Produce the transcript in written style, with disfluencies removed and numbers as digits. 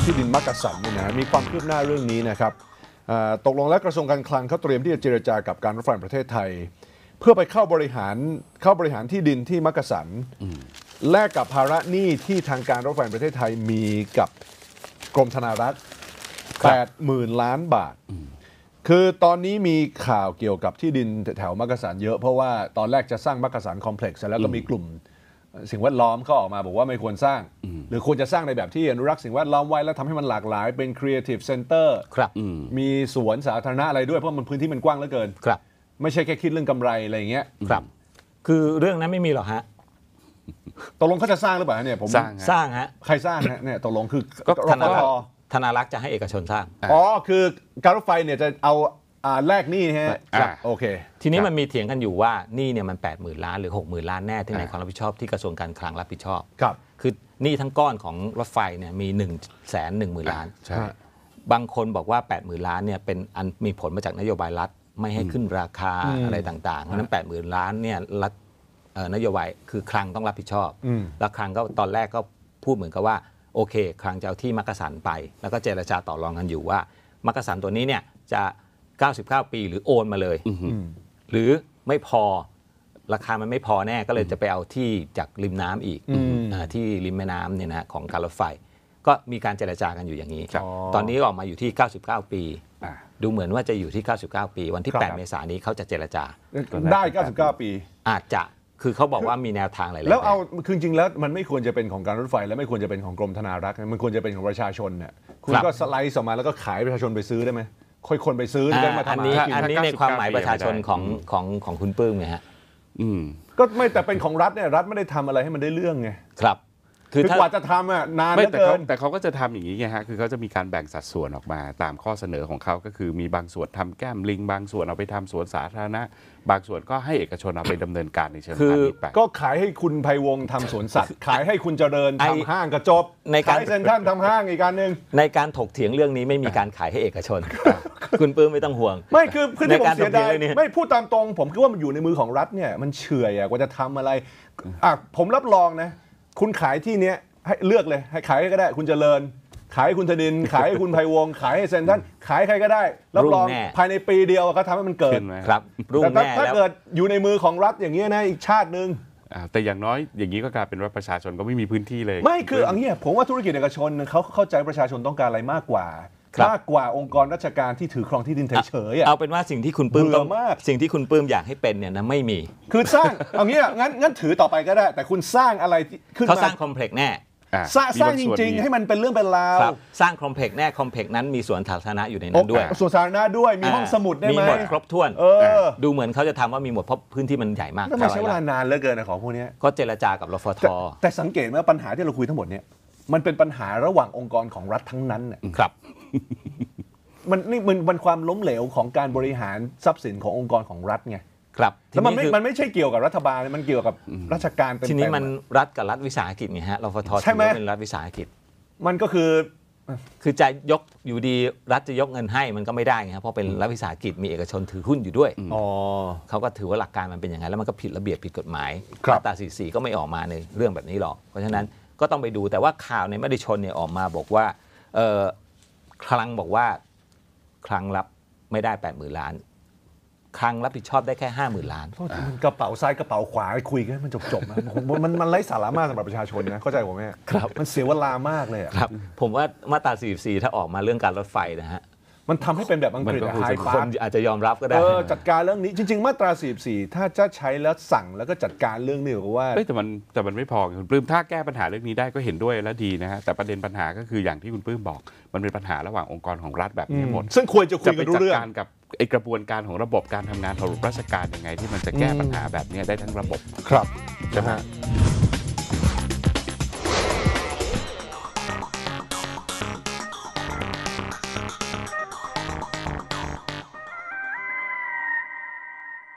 ที่ดินมักกะสันเนี่ยนะมีความคืบหน้าเรื่องนี้นะครับตกลงแล้วกระทรวงการคลังเขาเตรียมที่จะเจรจากับการรถไฟแห่งประเทศไทยเพื่อไปเข้าบริหารที่ดินที่มักกะสันแลกกับภาระหนี้ที่ทางการรถไฟแห่งประเทศไทยมีกับกรมธนารักษ์ 80,000 ล้านบาทคือตอนนี้มีข่าวเกี่ยวกับที่ดินแถวมักกะสันเยอะเพราะว่าตอนแรกจะสร้างมักกะสันคอมเพล็กซ์แล้วก็มีกลุ่มสิ่งแวดล้อมเขาออกมาบอกว่าไม่ควรสร้างหรือควรจะสร้างในแบบที่อนุรักษ์สิ่งแวดล้อมไว้แล้วทำให้มันหลากหลายเป็น Creative Center ครับมีสวนสาธารณะอะไรด้วยเพราะมันพื้นที่มันกว้างเหลือเกินครับไม่ใช่แค่คิดเรื่องกำไรอะไรอย่างเงี้ยครับคือเรื่องนั้นไม่มีหรอกฮะตกลงเขาจะสร้างหรือเปล่าเนี่ยผมสร้างฮะใครสร้างฮะเนี่ยตกลงคือธนารักษ์จะให้เอกชนสร้างอ๋อคือการรถไฟเนี่ยจะเอาแลกหนี้ฮะโอเคทีนี้มันมีเถียงกันอยู่ว่าหนี้เนี่ยมัน 80,000 ล้านหรือ 60,000 ล้านแน่ที่ในความรับผิดชอบที่กระทรวงการคลังรับผิดชอบครับคือหนี้ทั้งก้อนของรถไฟเนี่ยมี 110,000 ล้านใช่บางคนบอกว่า 80,000 ล้านเนี่ยเป็นอันมีผลมาจากนโยบายรัฐไม่ให้ขึ้นราคาอะไรต่างๆเพราะนั้น 80,000 ล้านเนี่ยรัฐนโยบายคือคลังต้องรับผิดชอบแล้วคลังก็ตอนแรกก็พูดเหมือนกับว่าโอเคคลังจะเอาที่มักกะสันไปแล้วก็เจรจาต่อรองกันอยู่ว่ามักกะสันตัวนี้เนี่ยจะ99 ปีหรือโอนมาเลยหรือไม่พอราคามันไม่พอแน่ก็เลยจะไปเอาที่จากริมน้ำอีกที่ริมแม่น้ำเนี่ยนะของการรถไฟก็มีการเจรจากันอยู่อย่างนี้ตอนนี้ออกมาอยู่ที่99 ปีดูเหมือนว่าจะอยู่ที่99 ปีวันที่8 เมษายนนี้เขาจะเจรจาได้99 ปีอาจจะคือเขาบอกว่ามีแนวทางอะไรแล้วเอาคือจริงๆแล้วมันไม่ควรจะเป็นของการรถไฟและไม่ควรจะเป็นของกรมธนารักษ์มันควรจะเป็นของประชาชนเนี่ยคุณก็สไลด์ออกมาแล้วก็ขายประชาชนไปซื้อได้ไหมค่อยคนไปซื้อได้มาทำอันนี้ในความหมายประชาชนของคุณปื้มไงฮะก็ไม่แต่เป็นของรัฐเนี่ยรัฐไม่ได้ทำอะไรให้มันได้เรื่องไงครับคือกว่าจะทำนานเหลือเกินแต่เขาก็จะทำอย่างนี้ไงฮะคือเขาจะมีการแบ่งสัดส่วนออกมาตามข้อเสนอของเขาก็คือมีบางส่วนทำแก้มลิงบางส่วนเอาไปทำสวนสาธารณะบางส่วนก็ให้เอกชนเอาไปดำเนินการในเชิงพาณิชย์ไปก็ขายให้คุณไพวงศ์ทำสวนสัตว์ขายให้คุณเจริญทำห้างกระจบขายเซ็นทรัลทำห้างอีกการหนึ่งในการถกเถียงเรื่องนี้ไม่มีการขายให้เอกชนคุณปื้มไม่ต้องห่วงไม่คือที่ผมเสียดายไม่พูดตามตรงผมคิดว่ามันอยู่ในมือของรัฐเนี่ยมันเฉื่อยกว่าจะทำอะไรผมรับรองนะคุณขายที่เนี้ยให้เลือกเลยให้ขายก็ได้คุณเจริญขายให้คุณธนินขายให้คุณไพวงศ์ขายให้เซนทันขายใครก็ได้รับรองภายในปีเดียวเขาทำให้มันเกิดครับแต่ถ้าเกิดอยู่ในมือของรัฐอย่างนี้นะอีกชาตินึงแต่อย่างน้อยอย่างนี้ก็กลายเป็นว่าประชาชนก็ไม่มีพื้นที่เลยไม่คืออย่างนี้ผมว่าธุรกิจเอกชนเขาเข้าใจประชาชนต้องการอะไรมากกว่าองค์กรราชการที่ถือครองที่ดินเฉยๆเอาเป็นว่าสิ่งที่คุณปื้มต้องสิ่งที่คุณปื้มอยากให้เป็นเนี่ยนะไม่มีคือสร้างเอางี้งั้นถือต่อไปก็ได้แต่คุณสร้างอะไรขึ้นมาเขาสร้างคอมเพล็กซ์แน่สร้างจริงๆให้มันเป็นเรื่องเป็นราวสร้างคอมเพล็กซ์แน่คอมเพล็กซ์นั้นมีสวนสาธารณะอยู่ในนั้นด้วยสวนสาธารณะด้วยมีห้องสมุดได้ไหมมีหมดครบถ้วนดูเหมือนเขาจะทำว่ามีหมดเพราะพื้นที่มันใหญ่มากทำไมใช้เวลานานเหลือเกินของพวกนี้ก็เจรจากับรฟท. แต่สังเกตไหมปัญหาที่เราคุยทั้งหมดเนี่ยมันเป็นปัญหาระหว่างองค์กรของรัฐทั้งนั้นครับมันความล้มเหลวของการบริหารทรัพย์สินขององค์กรของรัฐไงครับแล้วมันไม่ใช่เกี่ยวกับรัฐบาลมันเกี่ยวกับราชการทีนี้มันรัฐกับรัฐวิสาหกิจไงฮะรฟท.ถือว่าเป็นรัฐวิสาหกิจมันก็คือจะยกอยู่ดีรัฐจะยกเงินให้มันก็ไม่ได้ไงครับเพราะเป็นรัฐวิสาหกิจมีเอกชนถือหุ้นอยู่ด้วยเขาก็ถือว่าหลักการมันเป็นอย่างไรแล้วมันก็ผิดระเบียบผิดกฎหมายมาตรา44ก็ไม่ออกมาในเรื่องแบบนี้หรอกเพราะฉะนั้นก็ต้องไปดูแต่ว่าข่าวในมติชนเนี่ยออกมาบอกว่าคลังบอกว่าคลังรับไม่ได้ 80,000 ล้านคลังรับผิดชอบได้แค่ 50,000 ล้านกระเป๋าซ้ายกระเป๋าขวาคุยกันมันจบๆนะมันไร้สาระมากสำหรับประชาชนนะเข้าใจผมไหมครับมันเสียเวลามากเลยครับผมว่ามาตรา44ถ้าออกมาเรื่องการรถไฟนะฮะมันทำให้เป็นแบบอังกฤษไฮคลาสคนอาจจะยอมรับก็ได้จัดการเรื่องนี้จริงๆมาตรา44ถ้าจะใช้แล้วสั่งแล้วก็จัดการเรื่องนี้ก็ว่าแต่มันไม่พอคุณปลื้มถ้าแก้ปัญหาเรื่องนี้ได้ก็เห็นด้วยและดีนะฮะแต่ประเด็นปัญหาก็คืออย่างที่คุณปลื้มบอกมันเป็นปัญหาระหว่างองค์กรของรัฐแบบนี้หมดซึ่งควรจะคุยกันรู้เรื่องกับกระบวนการของระบบการทำงานของราชการยังไงที่มันจะแก้ปัญหาแบบนี้ได้ทั้งระบบครับใช่ไหม